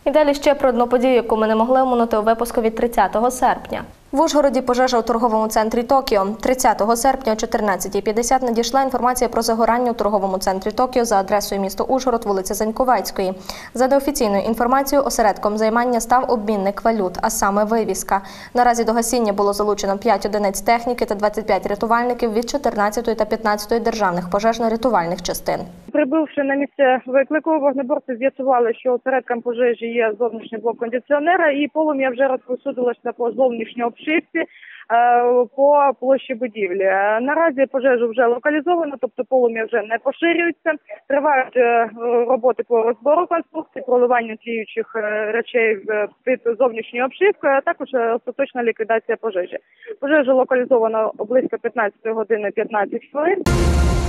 І далі ще про одну подію, яку ми не могли оминути у випуску від 30 серпня. В Ужгороді пожежа у торговому центрі «Токіо». 30 серпня о 14:50 надійшла інформація про загорання у торговому центрі «Токіо» за адресою місто Ужгород, вулиця Заньковецької. За неофіційною інформацією, осередком займання став обмінник валют, а саме вивіска. Наразі до гасіння було залучено 5 одиниць техніки та 25 рятувальників від 14-ї та 15-ї державних пожежно-рятувальних частин. Прибувши на місце виклику, вогнеборці з'ясували, що осередком пожежі є зовнішній блок кондиціонера, і полум'я вже розповсюдилося по зовнішній обшивці по площі будівлі. Наразі пожежу вже локалізовано, тобто полум'я вже не поширюється. Тривають роботи по розбору конструкції, проливанню тліючих речей під зовнішньою обшивкою, а також остаточна ліквідація пожежі. Пожежа локалізована близько 15 години 15 хвилин.